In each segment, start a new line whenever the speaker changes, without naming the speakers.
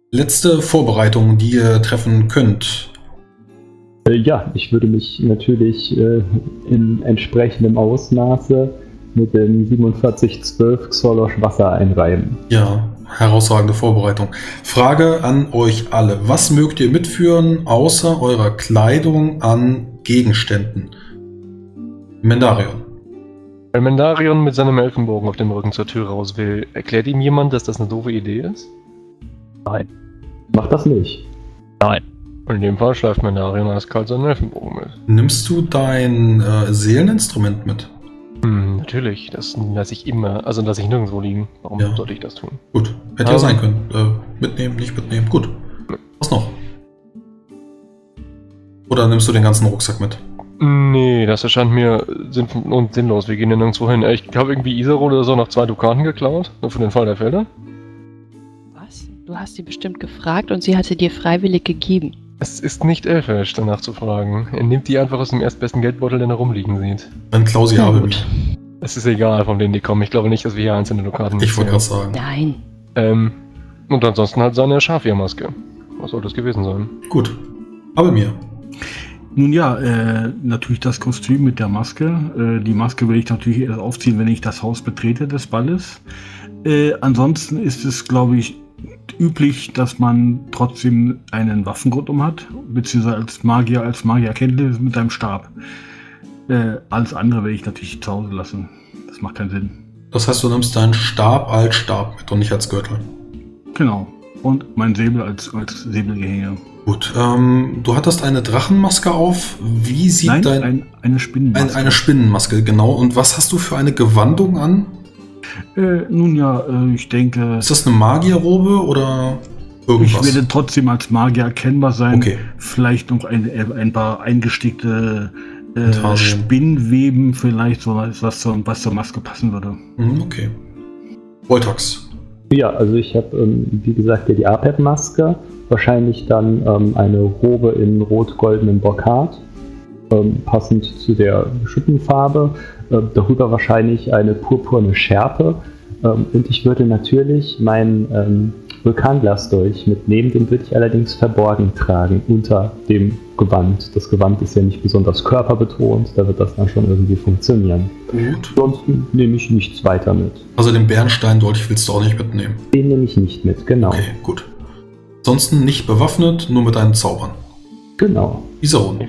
Letzte Vorbereitung, die ihr treffen könnt.
Ja, ich würde mich natürlich in entsprechendem Ausmaße mit dem 4712 Xolosch Wasser einreiben.
Ja, herausragende Vorbereitung. Frage an euch alle. Was mögt ihr mitführen, außer eurer Kleidung an Gegenständen? Mendarion.
Weil Mendarion mit seinem Elfenbogen auf dem Rücken zur Tür raus will, erklärt ihm jemand, dass das eine doofe Idee ist?
Nein.
Mach das nicht.
Nein.
Und in dem Fall schleift Mendarion eiskalt seinen Elfenbogen mit.
Nimmst du dein Seeleninstrument mit?
Natürlich, das lasse ich immer, also lasse ich nirgendwo liegen. Warum
Ja.
sollte ich das tun?
Gut, hätte ja sein können. Mitnehmen, nicht mitnehmen. Gut. Was noch? Oder nimmst du den ganzen Rucksack mit?
Nee, das erscheint mir sinnlos. Wir gehen ja nirgendwo hin. Ich habe irgendwie Isarol oder so noch 2 Dukaten geklaut, nur für den Fall der Fälle.
Was? Du hast sie bestimmt gefragt und sie hatte dir freiwillig gegeben.
Es ist nicht elfisch, danach zu fragen. Er nimmt die einfach aus dem erstbesten Geldbeutel, den er rumliegen sieht.
Dann Klausi
Na
habe
gut.
Es ist egal, von denen die kommen. Ich glaube nicht, dass wir hier einzelne Dukaten
Ich wollte
mitnehmen.
gerade sagen.
Nein.
Und ansonsten halt seine Schafiermaske. Was soll das gewesen sein?
Gut. Aber mir.
Nun ja, natürlich das Kostüm mit der Maske. Die Maske will ich natürlich erst aufziehen, wenn ich das Haus betrete des Balles. Ansonsten ist es, glaube ich, üblich, dass man trotzdem einen Waffengurt hat, beziehungsweise als Magier kennt ihr mit einem Stab. Alles andere werde ich natürlich zu Hause lassen. Das macht keinen Sinn.
Das heißt, du nimmst deinen Stab als Stab mit und nicht als Gürtel.
Genau. Und mein Säbel als Säbelgehänge.
Gut. Du hattest eine Drachenmaske auf. Wie sieht
Nein, eine Spinnenmaske.
Eine Spinnenmaske, genau. Und was hast du für eine Gewandung an?
Nun ja, ich denke...
Ist das eine Magierrobe oder irgendwas?
Ich werde trotzdem als Magier erkennbar sein.
Okay.
Vielleicht noch ein paar eingestickte
Intarsium.
Spinnweben, vielleicht so was zur Maske passen würde.
Okay. Voltax.
Ja, also ich habe, wie gesagt, ja die APEP-Maske, wahrscheinlich dann eine Robe in rot-goldenem Brokat, passend zu der Schuppenfarbe, darüber wahrscheinlich eine purpurne Schärpe und ich würde natürlich meinen Vulkanglasdolch mitnehmen, den würde ich allerdings verborgen tragen unter dem Gewand. Das Gewand ist ja nicht besonders körperbetont, da wird das dann schon irgendwie funktionieren.
Gut.
Sonst nehme ich nichts weiter mit.
Also den Bernsteindolch willst du auch nicht mitnehmen?
Den nehme ich nicht mit, genau.
Okay, gut. Ansonsten nicht bewaffnet, nur mit deinen Zaubern.
Genau.
Isarol.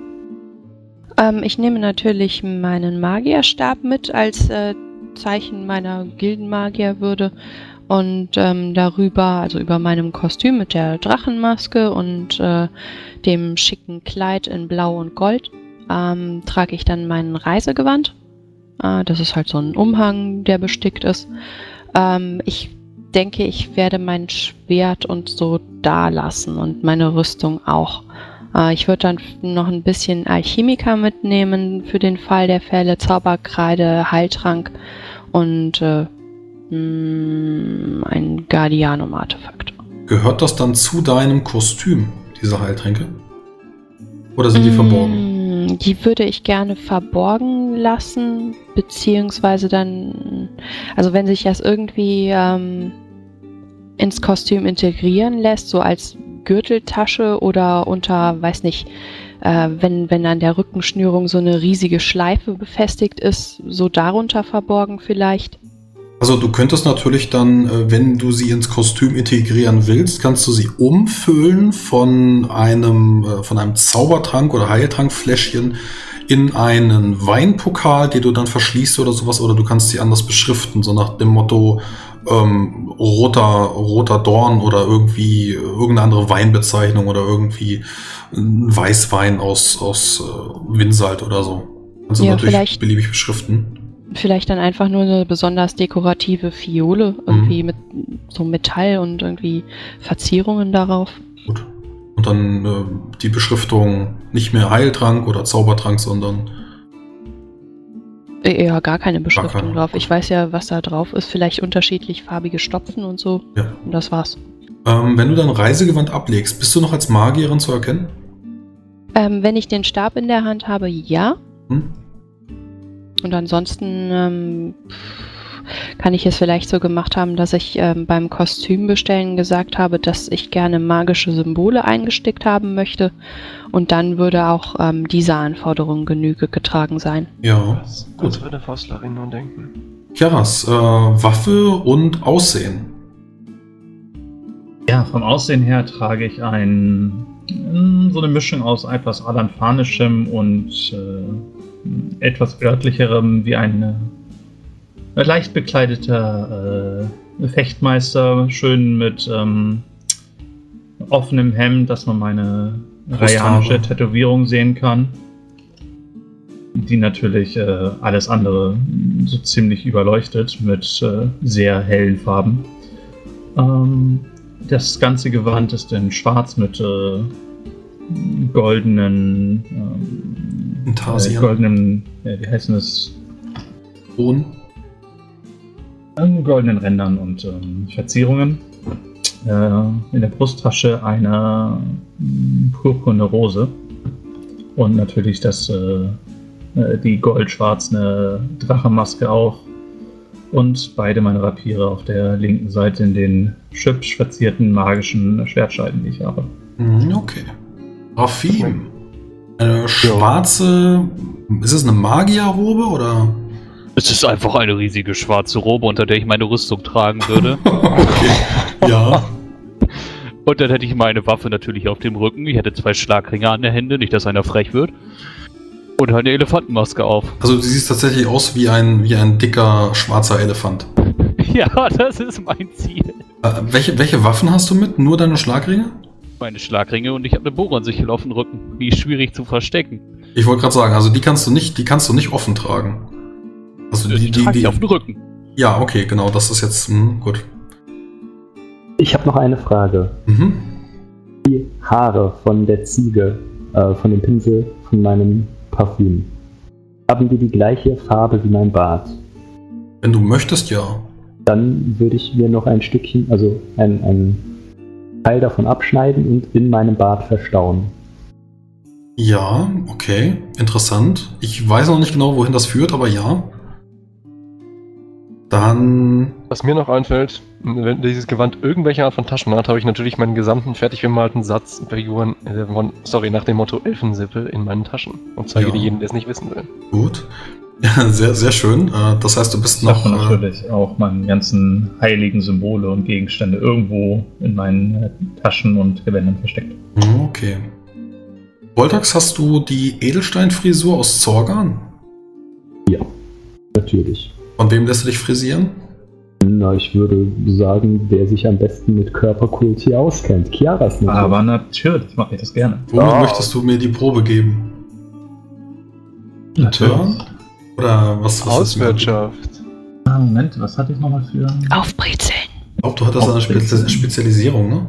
Ich nehme natürlich meinen Magierstab mit als Zeichen meiner Gildenmagierwürde und darüber, also über meinem Kostüm mit der Drachenmaske und dem schicken Kleid in Blau und Gold, trage ich dann mein Reisegewand. Das ist halt so ein Umhang, der bestickt ist. Ich denke, ich werde mein Schwert und so da lassen und meine Rüstung auch. Ich würde dann noch ein bisschen Alchemiker mitnehmen für den Fall der Fälle, Zauberkreide, Heiltrank und ein Guardianum-Artefakt.
Gehört das dann zu deinem Kostüm, diese Heiltränke? Oder sind die verborgen?
Die würde ich gerne verborgen lassen, beziehungsweise dann, also wenn sich das irgendwie ins Kostüm integrieren lässt, so als Gürteltasche oder unter, weiß nicht, wenn an der Rückenschnürung so eine riesige Schleife befestigt ist, so darunter verborgen vielleicht.
Also du könntest natürlich dann, wenn du sie ins Kostüm integrieren willst, kannst du sie umfüllen von einem Zaubertrank oder Heiltrankfläschchen in einen Weinpokal, den du dann verschließt oder sowas, oder du kannst sie anders beschriften, so nach dem Motto roter Dorn oder irgendwie irgendeine andere Weinbezeichnung oder irgendwie ein Weißwein aus Windsalt oder so. Kannst du
Ja,
natürlich
vielleicht-
beliebig beschriften.
Vielleicht dann einfach nur eine besonders dekorative Fiole, irgendwie mit so Metall und irgendwie Verzierungen darauf.
Gut. Und dann die Beschriftung nicht mehr Heiltrank oder Zaubertrank, sondern
Ja, gar keine Beschriftung
keine.
drauf. Ich weiß ja, was da drauf ist. Vielleicht unterschiedlich farbige Stopfen und so.
ja.
Und das war's.
Wenn du dein Reisegewand ablegst, bist du noch als Magierin zu erkennen?
Wenn ich den Stab in der Hand habe, ja.
Hm?
Und ansonsten kann ich es vielleicht so gemacht haben, dass ich beim Kostümbestellen gesagt habe, dass ich gerne magische Symbole eingestickt haben möchte und dann würde auch dieser Anforderung Genüge getragen sein.
Ja.
Das würde Faustlerin nur denken.
Chiaras, Waffe und Aussehen.
Ja, vom Aussehen her trage ich so eine Mischung aus etwas Alanfanischem und etwas örtlicherem, wie ein leicht bekleideter Fechtmeister, schön mit offenem Hemd, dass man meine raianische Tätowierung sehen kann, die natürlich alles andere so ziemlich überleuchtet mit sehr hellen Farben. Das ganze Gewand ist in schwarz mit goldenen wie heißen das? Goldenen Rändern und Verzierungen. In der Brusttasche eine purpurne Rose und natürlich die goldschwarze Drachenmaske auch und beide meine Rapiere auf der linken Seite in den hübsch verzierten magischen Schwertscheiden, die ich habe.
Okay. Rafim. Eine schwarze... Ist es eine Magierrobe oder?
Es ist einfach eine riesige schwarze Robe, unter der ich meine Rüstung tragen würde.
Okay. Ja.
Und dann hätte ich meine Waffe natürlich auf dem Rücken. Ich hätte 2 Schlagringe an der Hände, nicht dass einer frech wird. Und eine Elefantenmaske auf.
Also du siehst tatsächlich aus wie ein dicker, schwarzer Elefant.
Ja, das ist mein Ziel.
Welche Waffen hast du mit? Nur deine Schlagringe?
Meine Schlagringe und ich habe eine Bohransichel auf dem Rücken. Die ist schwierig zu verstecken.
Ich wollte gerade sagen, also die kannst du nicht offen tragen. Also
die trage ich auf dem Rücken.
Ja, okay, genau, das ist jetzt gut.
Ich habe noch eine Frage. Die Haare von der Ziege, von dem Pinsel, von meinem Parfüm, haben die gleiche Farbe wie mein Bart?
Wenn du möchtest, ja.
Dann würde ich mir noch ein Stückchen, also ein Teil davon abschneiden und in meinem Bart verstauen.
Ja, okay, interessant. Ich weiß noch nicht genau, wohin das führt, aber ja. Dann...
Was mir noch einfällt, wenn dieses Gewand irgendwelche Art von Taschen hat, habe ich natürlich meinen gesamten fertig gemalten Satz Figuren, nach dem Motto Elfensippe in meinen Taschen und zeige die jedem, der es nicht wissen will.
Gut. Ja, sehr, sehr schön. Das heißt, du bist noch...
natürlich auch meine ganzen heiligen Symbole und Gegenstände irgendwo in meinen Taschen und Gewändern versteckt.
Okay. Voltax, hast du die Edelsteinfrisur aus Zorgan?
Ja, natürlich.
Von wem lässt du dich frisieren?
Na, ich würde sagen, wer sich am besten mit Körperkult hier auskennt. Chiaras natürlich.
Aber natürlich mache ich das gerne.
Womit möchtest du mir die Probe geben? Ein Turn? Oder was
Auswirtschaft.
Moment, was hatte ich nochmal für...
Aufbrezeln.
Ich glaube, du hattest eine Spezialisierung, ne?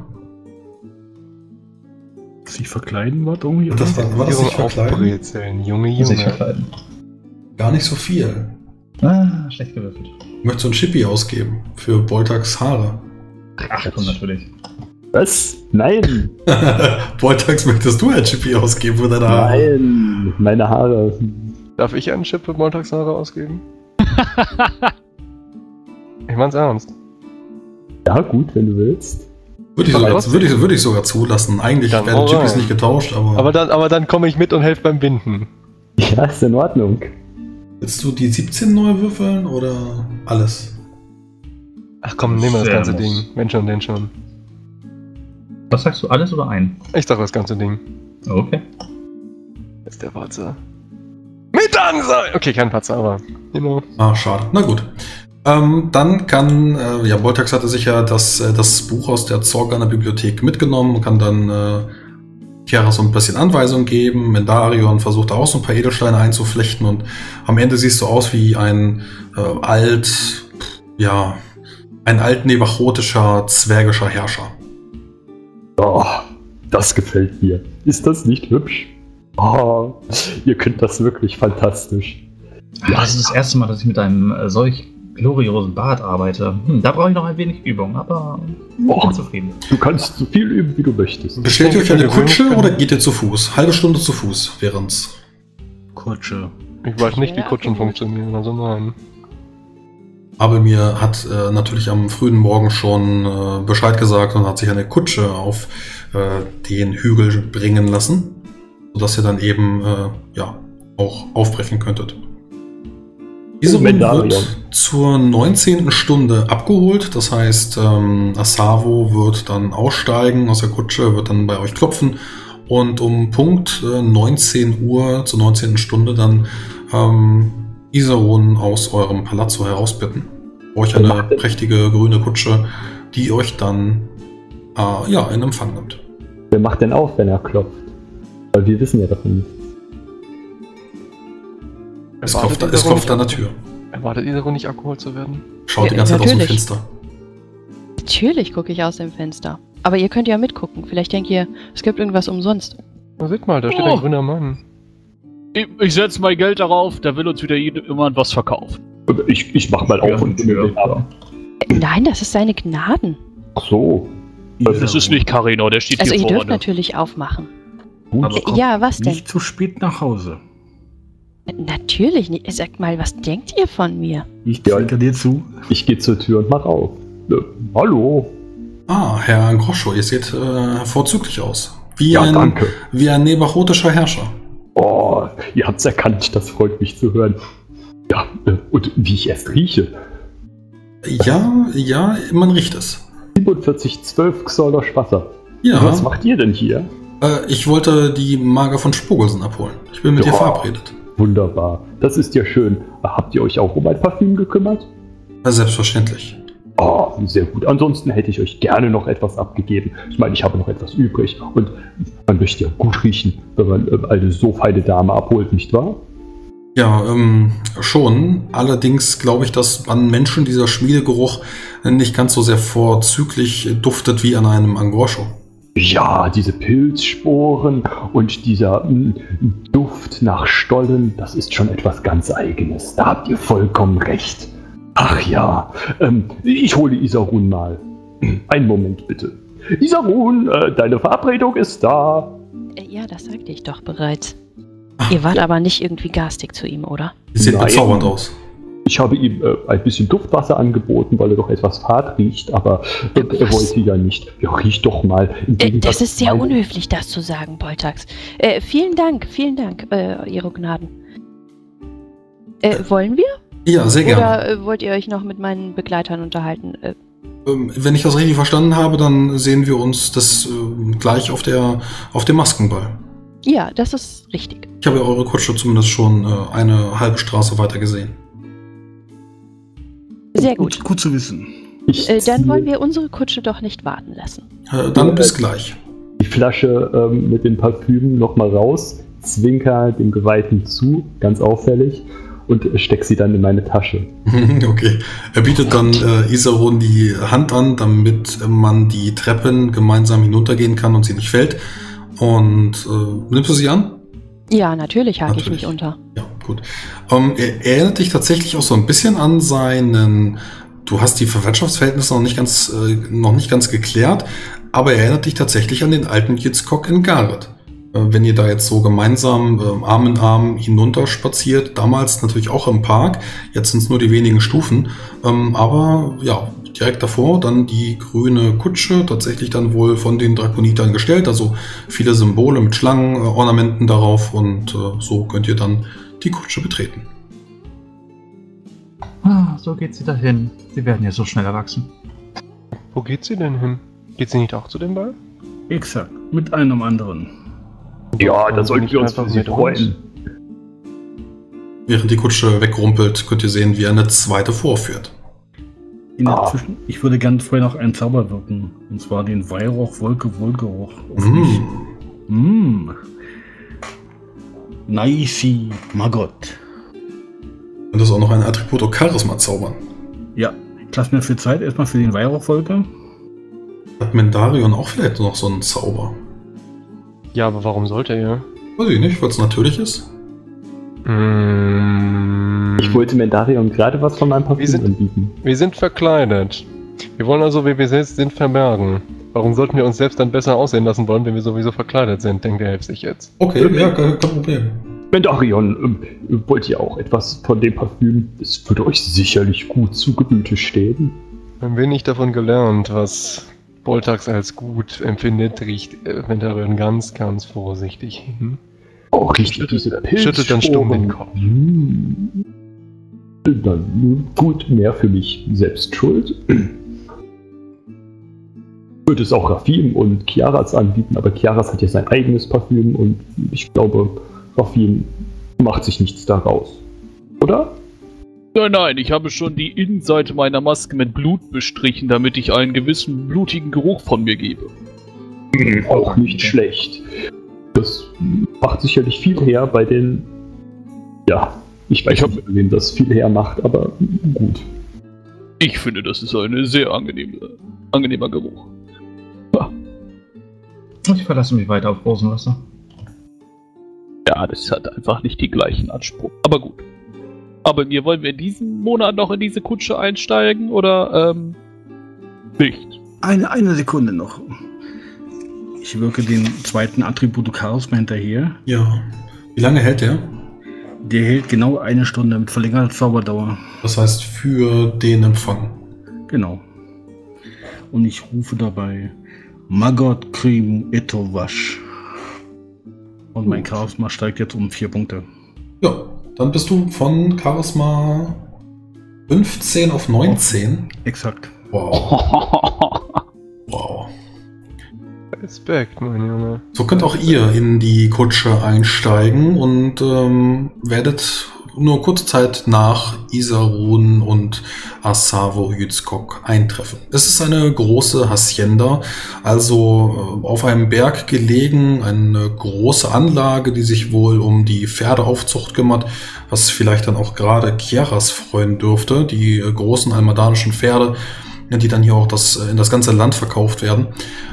Sich verkleiden war irgendwie?
War das sich verkleiden?
Aufbrezeln, Junge.
Sich verkleiden.
Gar nicht so viel.
Schlecht gewürfelt.
Möchtest du einen Chippy ausgeben für Voltax Haare?
Ach komm, natürlich.
Was? Nein!
Voltax, möchtest du einen Chippy ausgeben für deine Haare?
Nein! Meine Haare.
Darf ich einen Chip für Montagshaare ausgeben? Ich mein's ernst.
Ja, gut, wenn du willst.
Würde ich sogar zulassen. Eigentlich
Dann
werden Chippys nicht getauscht, aber
dann komme ich mit und helfe beim Binden.
Ja, ist in Ordnung.
willst du die 17 neu würfeln oder alles?
Ach komm, nehmen wir das ganze Ding. Wenn schon, denn schon.
Was sagst du, alles oder ein?
Ich sag das ganze Ding.
Okay.
Ist der Patzer. Mit Ansage! Okay, kein Patzer, aber... Genau.
Ah, schade. Na gut. Dann kann, Voltax hatte sich ja das Buch aus der Zorganer Bibliothek mitgenommen und kann dann Chiara so ein bisschen Anweisungen geben. Mendarion versucht auch so ein paar Edelsteine einzuflechten und am Ende siehst du aus wie ein altnebachotischer, zwergischer Herrscher.
Oh, das gefällt mir. Ist das nicht hübsch? Oh, ihr könnt das wirklich fantastisch.
Ja, das ist das erste Mal, dass ich mit einem solch gloriosen Bart arbeite. Da brauche ich noch ein wenig Übung, aber ich bin zufrieden.
Du kannst so viel üben, wie du möchtest.
Bestellt ihr euch eine Kutsche oder geht ihr zu Fuß? Halbe Stunde zu Fuß während's.
Kutsche.
Ich weiß nicht, wie Kutschen funktionieren, also nein.
Abelmir hat natürlich am frühen Morgen schon Bescheid gesagt und hat sich eine Kutsche auf den Hügel bringen lassen, sodass ihr dann eben auch aufbrechen könntet. Diese Runde wird zur 19. Stunde abgeholt, das heißt, Asavo wird dann aussteigen aus der Kutsche, wird dann bei euch klopfen und um Punkt 19 Uhr zur 19. Stunde dann Isarun aus eurem Palazzo herausbitten. Euch eine prächtige grüne Kutsche, die euch dann in Empfang nimmt.
Wer macht denn auf, wenn er klopft? Weil wir wissen ja davon nichts.
Es klopft an der Tür.
Erwartet Isarun nicht abgeholt zu werden?
Schaut die ganze Zeit aus dem Fenster.
Natürlich gucke ich aus dem Fenster. Aber ihr könnt ja mitgucken. Vielleicht denkt ihr, es gibt irgendwas umsonst.
Na, seht mal, da steht ein grüner Mann.
Ich setze mein Geld darauf, da will uns wieder jemand was verkaufen.
Ich mach mal auf und nehme den ab.
Nein, das ist seine Gnaden.
Ach so.
Das ist nicht Carino, der steht
Also
hier
ihr
vorne.
dürft natürlich aufmachen.
Aber kommt
Ja, was denn?
nicht zu spät nach Hause.
Natürlich nicht. Sagt mal, was denkt ihr von mir?
Ich zwinker dir zu.
Ich gehe zur Tür und mach auf. Hallo.
Ah, Herr Groscho, ihr seht vorzüglich aus.
Danke.
Wie ein nebachotischer Herrscher.
Oh, ihr habt's erkannt, das freut mich zu hören. Ja, und wie ich erst rieche.
Ja, man riecht es.
47,12 Xolosch Wasser.
Ja.
Was macht ihr denn hier?
Ich wollte die Mager von Spurgelsen abholen. Ich bin mit ihr verabredet.
Wunderbar. Das ist ja schön. Habt ihr euch auch um ein Parfüm gekümmert?
Selbstverständlich.
Oh, sehr gut. Ansonsten hätte ich euch gerne noch etwas abgegeben. Ich meine, ich habe noch etwas übrig. Und man möchte ja gut riechen, wenn man eine so feine Dame abholt, nicht wahr?
Ja, schon. Allerdings glaube ich, dass an Menschen dieser Schmiedegeruch nicht ganz so sehr vorzüglich duftet wie an einem Angoscho.
Ja, diese Pilzsporen und dieser Duft nach Stollen, das ist schon etwas ganz Eigenes. Da habt ihr vollkommen recht. Ach ja, ich hole Isarun mal. Einen Moment bitte. Isarun, deine Verabredung ist da.
Ja, das sagte ich doch bereits. Ihr wart aber nicht irgendwie garstig zu ihm, oder?
Sieht bezaubernd aus.
Ich habe ihm ein bisschen Duftwasser angeboten, weil er doch etwas fad riecht, aber er wollte ja nicht. Ja, riech doch mal.
Das ist sehr unhöflich, das zu sagen, Boltax. Vielen Dank, Ihre Gnaden. Wollen wir?
Ja, sehr gerne.
Oder wollt ihr euch noch mit meinen Begleitern unterhalten?
Wenn ich das richtig verstanden habe, dann sehen wir uns das gleich auf dem Maskenball.
Ja, das ist richtig.
Ich habe eure Kutsche zumindest schon eine halbe Straße weiter gesehen.
Sehr gut.
Gut zu wissen.
Dann wollen wir unsere Kutsche doch nicht warten lassen.
Dann bis gleich.
Die Flasche mit den Parfümen nochmal raus, zwinker dem Geweihten zu, ganz auffällig, und steck sie dann in meine Tasche.
Okay. Er bietet dann Isarun die Hand an, damit man die Treppen gemeinsam hinuntergehen kann und sie nicht fällt. Und nimmst du sie an?
Ja, natürlich hake ich mich unter.
Ja, gut. Er erinnert dich tatsächlich auch so ein bisschen an seinen... Du hast die Verwandtschaftsverhältnisse noch nicht ganz geklärt, aber er erinnert dich tatsächlich an den alten Jitzkok in Gareth. Wenn ihr da jetzt so gemeinsam Arm in Arm hinunter spaziert, damals natürlich auch im Park, jetzt sind es nur die wenigen Stufen, aber ja, direkt davor dann die grüne Kutsche, tatsächlich dann wohl von den Drakonitern gestellt, also viele Symbole mit Schlangenornamenten darauf und so könnt ihr dann die Kutsche betreten.
Ah, so geht sie dahin. Sie werden ja so schnell erwachsen.
Wo geht sie denn hin? Geht sie nicht auch zu dem Ball?
Exakt, mit einem anderen.
Ja, da sollten wir uns für sie freuen.
Während die Kutsche wegrumpelt, könnt ihr sehen, wie eine zweite vorführt.
Ich würde gerne vorher noch einen Zauber wirken. Und zwar den Weihrauch-Wolke-Wohlgeruch auf mich. Naisi Magott.
Und das auch noch ein Attribut Charisma zaubern.
Ja, ich lasse mir viel Zeit erstmal für den Weihrauch-Wolke.
Hat Mendarion auch vielleicht noch so einen Zauber?
Ja, aber warum sollte er?
Weiß ich nicht, weil es natürlich ist.
Ich wollte Mendarion gerade was von meinem Parfüm anbieten.
Wir sind verkleidet. Wir wollen also, wie wir selbst sind, verbergen. Warum sollten wir uns selbst dann besser aussehen lassen wollen, wenn wir sowieso verkleidet sind, denkt der Helf sich jetzt.
Okay, ja, kein Problem.
Mendarion, wollt ihr auch etwas von dem Parfüm? Es würde euch sicherlich gut zu Gemüte stehen.
Ein wenig davon gelernt, was Boltax als gut empfindet, riecht Mendarion ganz, ganz vorsichtig.
Auch riecht diese Pilzsporen.
Schüttelt dann stumm den Kopf.
Dann gut, mehr für mich selbst schuld. Würde es auch Rafim und Kiaras anbieten, aber Kiaras hat ja sein eigenes Parfüm und ich glaube, Rafim macht sich nichts daraus. Oder?
Nein, ich habe schon die Innenseite meiner Maske mit Blut bestrichen, damit ich einen gewissen blutigen Geruch von mir gebe.
Auch nicht schlecht. Das macht sicherlich viel her bei den... Ja, ich weiß nicht, wem das viel her macht, aber gut.
Ich finde, das ist ein sehr angenehmer Geruch.
Ich verlasse mich weiter auf Rosenwasser.
Ja, das hat einfach nicht die gleichen Ansprüche. Aber gut. Aber wollen wir diesen Monat noch in diese Kutsche einsteigen oder nicht?
Eine Sekunde noch. Ich wirke den zweiten Attribut Chaos mal hinterher.
Ja. Wie lange hält der?
Der hält genau 1 Stunde mit verlängerter Zauberdauer.
Das heißt für den Empfang.
Genau. Und ich rufe dabei Magot Krim Etowasch. Und mein Charisma steigt jetzt um 4 Punkte.
Ja, dann bist du von Charisma 15 auf 19.
Exakt.
Wow. Wow.
Respekt, mein Junge.
So könnt auch ihr in die Kutsche einsteigen und werdet nur kurze Zeit nach Isarun und Asavo Yützkok eintreffen. Es ist eine große Hacienda, also auf einem Berg gelegen, eine große Anlage, die sich wohl um die Pferdeaufzucht kümmert, was vielleicht dann auch gerade Kiaras freuen dürfte, die großen almadanischen Pferde, die dann hier auch in das ganze Land verkauft werden.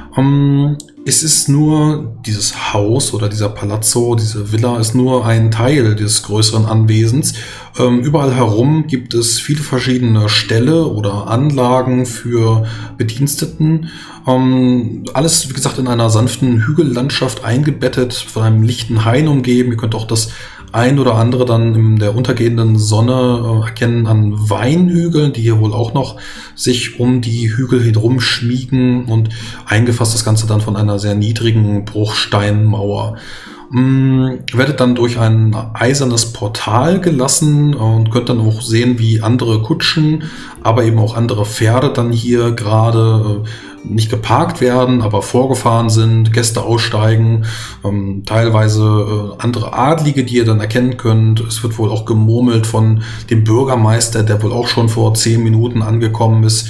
Es ist nur dieses Haus oder dieser Palazzo, diese Villa ist nur ein Teil des größeren Anwesens. Überall herum gibt es viele verschiedene Ställe oder Anlagen für Bediensteten. Alles, wie gesagt, in einer sanften Hügellandschaft eingebettet, von einem lichten Hain umgeben. Ihr könnt auch das ein oder andere dann in der untergehenden Sonne erkennen an Weinhügeln, die hier wohl auch noch sich um die Hügel herum schmiegen, und eingefasst das Ganze dann von einer sehr niedrigen Bruchsteinmauer. Werdet dann durch ein eisernes Portal gelassen und könnt dann auch sehen, wie andere Kutschen, aber eben auch andere Pferde dann hier gerade nicht geparkt werden, aber vorgefahren sind, Gäste aussteigen, teilweise andere Adlige, die ihr dann erkennen könnt. Es wird wohl auch gemurmelt von dem Bürgermeister, der wohl auch schon vor 10 Minuten angekommen ist.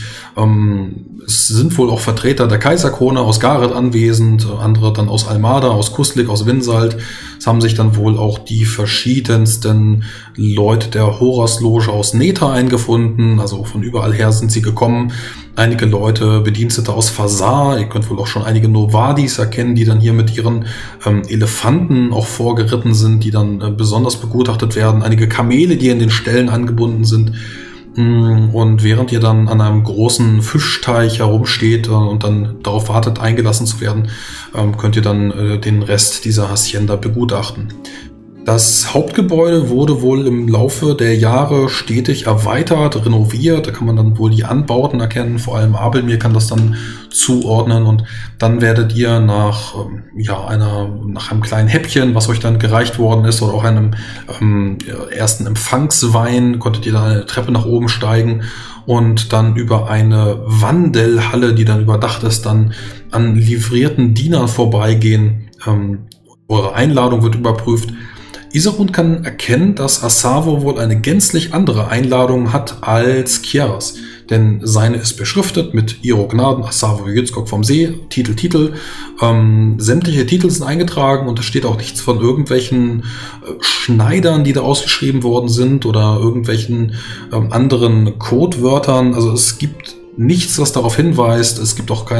Es sind wohl auch Vertreter der Kaiserkrone aus Gareth anwesend, andere dann aus Almada, aus Kuslik, aus Winsalt. Es haben sich dann wohl auch die verschiedensten Leute der Horasloge aus Neta eingefunden, also von überall her sind sie gekommen. Einige Leute, Bedienstete aus Fasar, ihr könnt wohl auch schon einige Novadis erkennen, die dann hier mit ihren Elefanten auch vorgeritten sind, die dann besonders begutachtet werden. Einige Kamele, die in den Ställen angebunden sind. Und während ihr dann an einem großen Fischteich herumsteht und dann darauf wartet, eingelassen zu werden, könnt ihr dann den Rest dieser Hacienda begutachten. Das Hauptgebäude wurde wohl im Laufe der Jahre stetig erweitert, renoviert. Da kann man dann wohl die Anbauten erkennen. Vor allem Abelmir kann das dann zuordnen. Und dann werdet ihr nach einem kleinen Häppchen, was euch dann gereicht worden ist, oder auch einem ersten Empfangswein, konntet ihr dann eine Treppe nach oben steigen und dann über eine Wandelhalle, die dann überdacht ist, dann an livrierten Dienern vorbeigehen. Eure Einladung wird überprüft. Isarun kann erkennen, dass Asavo wohl eine gänzlich andere Einladung hat als Kiaras. Denn seine ist beschriftet mit Ihro Gnaden, Asavo Yützkok vom See, Titel. Sämtliche Titel sind eingetragen und es steht auch nichts von irgendwelchen Schneidern, die da ausgeschrieben worden sind, oder irgendwelchen anderen Codewörtern. Also es gibt nichts, was darauf hinweist. Es gibt auch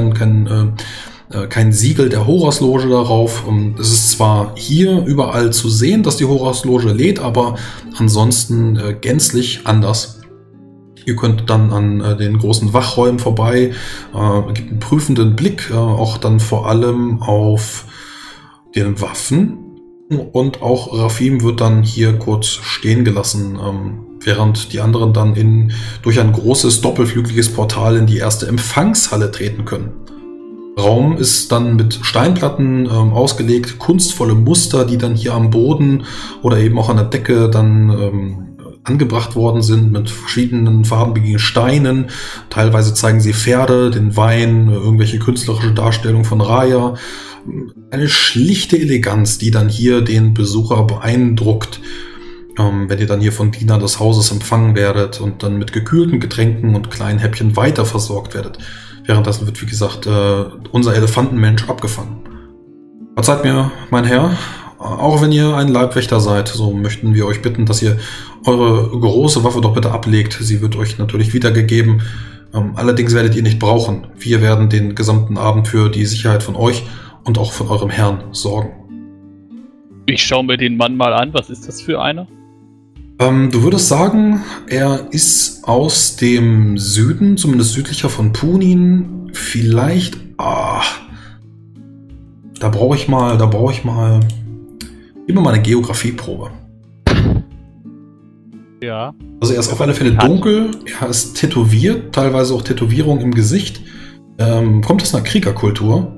kein Siegel der Horasloge darauf. Es ist zwar hier überall zu sehen, dass die Horasloge lädt, aber ansonsten gänzlich anders. Ihr könnt dann an den großen Wachräumen vorbei, gibt einen prüfenden Blick, auch dann vor allem auf den Waffen. und auch Rafim wird dann hier kurz stehen gelassen, während die anderen dann durch ein großes doppelflügeliges Portal in die erste Empfangshalle treten können. Der Raum ist dann mit Steinplatten ausgelegt, kunstvolle Muster, die dann hier am Boden oder eben auch an der Decke dann angebracht worden sind mit verschiedenen farbigen Steinen. Teilweise zeigen sie Pferde, den Wein, irgendwelche künstlerische Darstellungen von Raya. Eine schlichte Eleganz, die dann hier den Besucher beeindruckt, wenn ihr dann hier von Dienern des Hauses empfangen werdet und dann mit gekühlten Getränken und kleinen Häppchen weiter versorgt werdet. Währenddessen wird, wie gesagt, unser Elefantenmensch abgefangen. Verzeiht mir, mein Herr, auch wenn ihr ein Leibwächter seid, so möchten wir euch bitten, dass ihr eure große Waffe doch bitte ablegt. Sie wird euch natürlich wiedergegeben. Allerdings werdet ihr nicht brauchen. Wir werden den gesamten Abend für die Sicherheit von euch und auch von eurem Herrn sorgen.
Ich schaue mir den Mann mal an. Was ist das für einer?
Du würdest sagen, er ist aus dem Süden, zumindest südlicher von Punin. Vielleicht... Da brauche ich mal... Gib mir mal eine Geografieprobe.
Ja.
Also er ist auf alle Fälle dunkel, er ist tätowiert, teilweise auch Tätowierung im Gesicht. Kommt aus einer Kriegerkultur.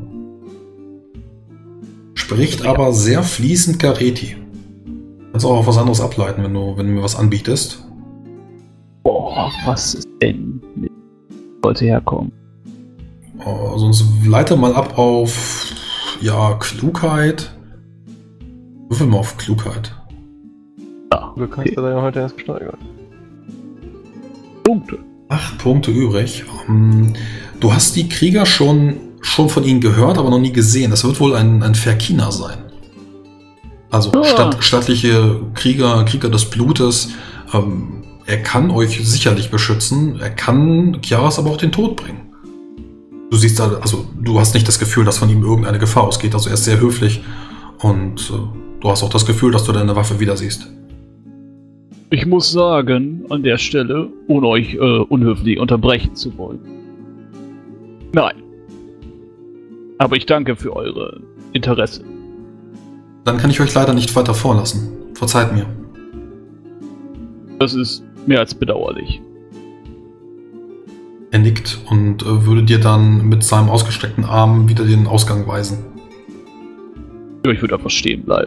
Spricht aber sehr fließend Gareti. Kannst auch auf was anderes ableiten, wenn du mir was anbietest.
Boah, was ist denn mit sollte herkommen?
Sonst leite mal ab auf Klugheit. Würfel mal auf Klugheit.
Ja,
Du kannst da ja heute erst gesteigert.
Punkte.
8 Punkte übrig. Du hast die Krieger schon von ihnen gehört, aber noch nie gesehen. Das wird wohl ein Ferkiner sein. Also stattliche Krieger des Blutes. Er kann euch sicherlich beschützen. Er kann Kiaras aber auch den Tod bringen. Du siehst du hast nicht das Gefühl, dass von ihm irgendeine Gefahr ausgeht. Also er ist sehr höflich und du hast auch das Gefühl, dass du deine Waffe wieder siehst.
Ich muss sagen, an der Stelle, ohne euch unhöflich unterbrechen zu wollen. Nein. Aber ich danke für eure Interesse.
Dann kann ich euch leider nicht weiter vorlassen. Verzeiht mir.
Das ist mehr als bedauerlich.
Er nickt und würde dir dann mit seinem ausgestreckten Arm wieder den Ausgang weisen.
Ja, ich würde einfach stehen bleiben.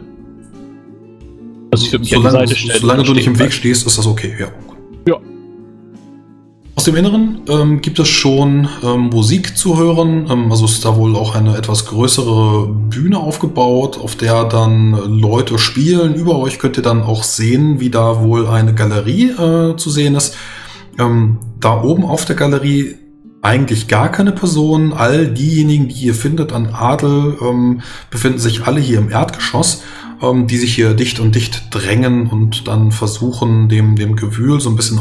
Also ich würde mich an die Seite stellen.
Solange du nicht im Weg stehst, ist das okay. Ja.
Ja.
Aus dem Inneren gibt es schon Musik zu hören. Also ist da wohl auch eine etwas größere Bühne aufgebaut, auf der dann Leute spielen. Über euch könnt ihr dann auch sehen, wie da wohl eine Galerie zu sehen ist. Da oben auf der Galerie eigentlich gar keine Person. All diejenigen, die ihr findet an Adel, befinden sich alle hier im Erdgeschoss, die sich hier dicht und dicht drängen und dann versuchen, dem Gewühl so ein bisschen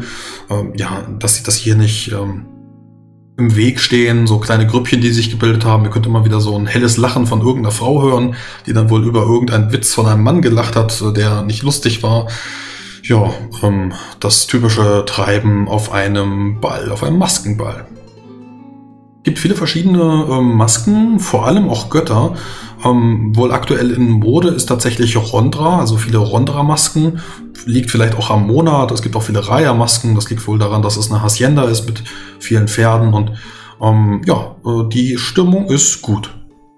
dass sie das hier nicht im Weg stehen. So kleine Grüppchen, die sich gebildet haben. Ihr könnt immer wieder so ein helles Lachen von irgendeiner Frau hören, die dann wohl über irgendeinen Witz von einem Mann gelacht hat, der nicht lustig war. Ja, das typische Treiben auf einem Ball, auf einem Maskenball. Es gibt viele verschiedene Masken, vor allem auch Götter. Wohl aktuell in Mode ist tatsächlich Rondra, also viele Rondra-Masken. Liegt vielleicht auch am Monat. Es gibt auch viele Raya-Masken. Das liegt wohl daran, dass es eine Hacienda ist mit vielen Pferden. Und die Stimmung ist gut.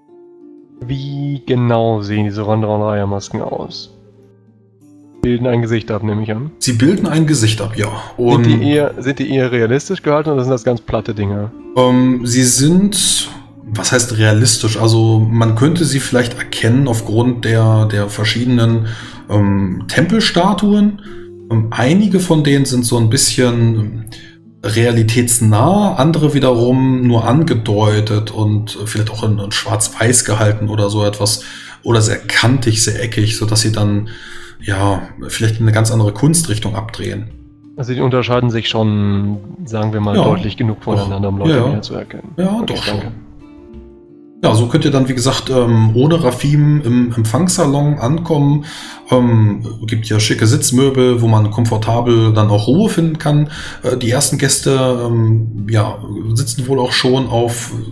Wie genau sehen diese Rondra- und Raya-Masken aus? Bilden ein Gesicht ab, nehme ich an.
Sie bilden ein Gesicht ab, ja. Und
Sind die eher realistisch gehalten oder sind das ganz platte Dinge?
Sie sind, was heißt realistisch? Also man könnte sie vielleicht erkennen aufgrund der verschiedenen Tempelstatuen. Einige von denen sind so ein bisschen realitätsnah, andere wiederum nur angedeutet und vielleicht auch in schwarz-weiß gehalten oder so etwas. Oder sehr kantig, sehr eckig, sodass sie dann vielleicht in eine ganz andere Kunstrichtung abdrehen.
Also die unterscheiden sich schon, sagen wir mal, deutlich genug voneinander, um Leute näher zu erkennen.
Ja,
okay,
doch schon. Ja, so könnt ihr dann, wie gesagt, ohne Rafim im Empfangssalon ankommen. Gibt ja schicke Sitzmöbel, wo man komfortabel dann auch Ruhe finden kann. Die ersten Gäste sitzen wohl auch schon auf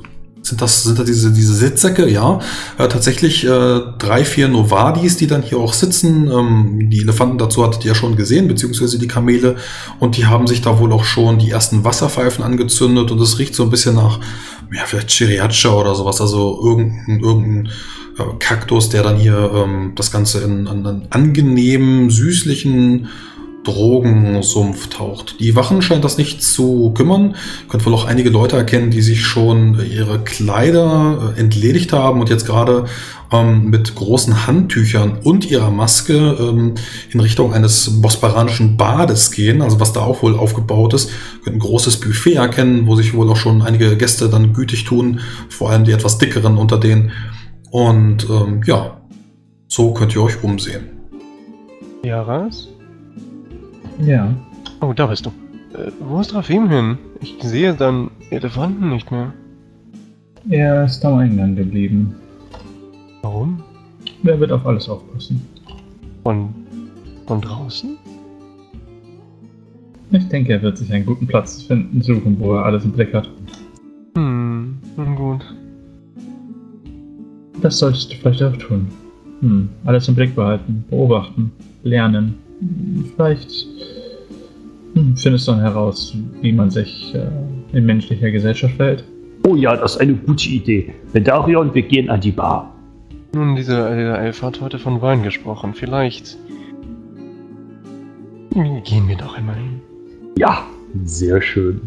sind das diese Sitzsäcke, ja. Tatsächlich 3, 4 Novadis, die dann hier auch sitzen. Die Elefanten dazu hattet ihr ja schon gesehen, beziehungsweise die Kamele. Und die haben sich da wohl auch schon die ersten Wasserpfeifen angezündet. Und es riecht so ein bisschen nach, ja, vielleicht Chiriacha oder sowas. Also irgendein Kaktus, der dann hier das Ganze in einen angenehmen, süßlichen Drogensumpf taucht. Die Wachen scheint das nicht zu kümmern. Ihr könnt wohl auch einige Leute erkennen, die sich schon ihre Kleider entledigt haben und jetzt gerade mit großen Handtüchern und ihrer Maske in Richtung eines bosporanischen Bades gehen, also was da auch wohl aufgebaut ist. Ihr könnt ein großes Buffet erkennen, wo sich wohl auch schon einige Gäste dann gütig tun, vor allem die etwas dickeren unter denen. Und ja, so könnt ihr euch umsehen.
Jaras?
Ja.
Oh, da bist du. Wo ist Rafim hin? Ich sehe dann Elefanten nicht mehr.
Er ist am Eingang geblieben.
Warum?
Wer wird auf alles aufpassen?
Von draußen?
Ich denke, er wird sich einen guten Platz suchen, wo er alles im Blick hat.
Gut.
Das solltest du vielleicht auch tun. Alles im Blick behalten, beobachten, lernen. Vielleicht findest du dann heraus, wie man sich in menschlicher Gesellschaft verhält.
Oh ja, das ist eine gute Idee. Vendarion, wir gehen an die Bar.
Nun, dieser Elf hat heute von Wein gesprochen. Vielleicht gehen wir doch einmal hin.
Ja, sehr schön.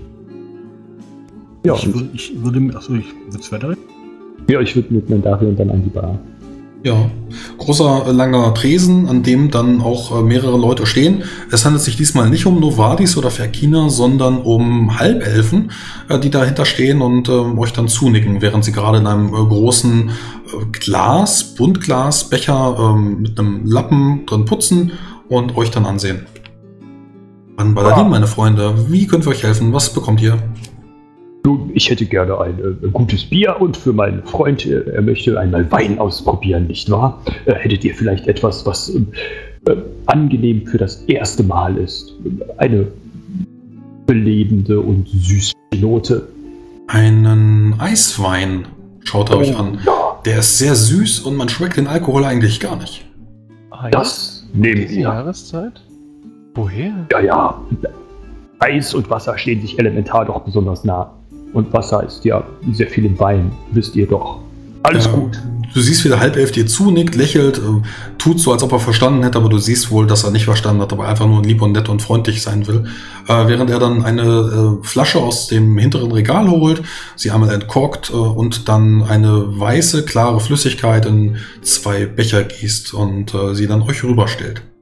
Ja,
Ich würde weiter?
Ja, ich würde mit Vendarion dann an die Bar.
Ja, großer, langer Tresen, an dem dann auch mehrere Leute stehen. Es handelt sich diesmal nicht um Novadis oder Ferkiner, sondern um Halbelfen, die dahinter stehen und euch dann zunicken, während sie gerade in einem großen Buntglasbecher mit einem Lappen drin putzen und euch dann ansehen. An Baladin, meine Freunde, wie können wir euch helfen? Was bekommt ihr?
ich hätte gerne ein gutes Bier und für meinen Freund, er möchte einmal Wein ausprobieren, nicht wahr? Hättet ihr vielleicht etwas, was angenehm für das erste Mal ist? Eine belebende und süße Note?
Einen Eiswein, schaut er euch an.
Ja.
Der ist sehr süß und man schmeckt den Alkohol eigentlich gar nicht.
Das nehmen
Diese
wir.
Jahreszeit? Woher?
Ja. Eis und Wasser stehen sich elementar doch besonders nah. Und Wasser ist ja sehr viel im Wein, wisst ihr doch. Alles gut.
Du siehst, wie der Halbelf dir zunickt, lächelt, tut so, als ob er verstanden hätte, aber du siehst wohl, dass er nicht verstanden hat, aber einfach nur lieb und nett und freundlich sein will. Während er dann eine Flasche aus dem hinteren Regal holt, sie einmal entkorkt und dann eine weiße, klare Flüssigkeit in 2 Becher gießt und sie dann euch rüberstellt.